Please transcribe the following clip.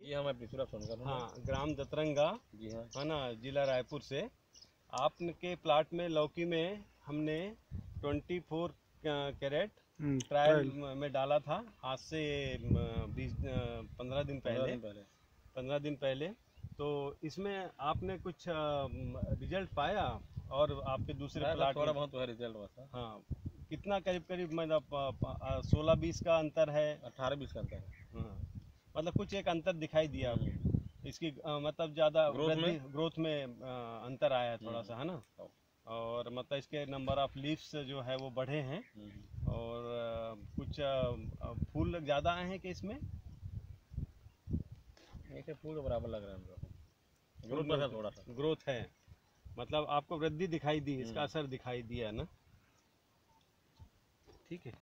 ये हमारे पिछड़ा सोनकर। हाँ, ग्राम जतरंगा, जी हाँ, है ना, जिला रायपुर से। आपके प्लाट में लौकी में हमने 24 कैरेट ट्रायल में डाला था, आज से 15 दिन पहले। 15 दिन पहले। तो इसमें आपने कुछ रिजल्ट पाया? और आपके दूसरे प्लाट थोड़ा में बहुत तो है रिजल्ट हुआ था। हाँ, कितना करीब करीब मतलब 16-20 का अंतर है? 18-20 का अंतर है। हाँ, मतलब कुछ एक अंतर दिखाई दिया इसकी, मतलब ज़्यादा ग्रोथ में अंतर आया है थोड़ा सा, है ना। और मतलब इसके नंबर ऑफ लीव्स जो है वो बढ़े हैं। और कुछ फूल ज़्यादा आए हैं कि इसमें? एक फूल के बराबर लग रहा है हमको। ग्रोथ में है थोड़ा सा। ग्रोथ है, मतलब आपको वृद्धि दिखाई दी, इसका असर दिखाई दिया ना। ठीक है।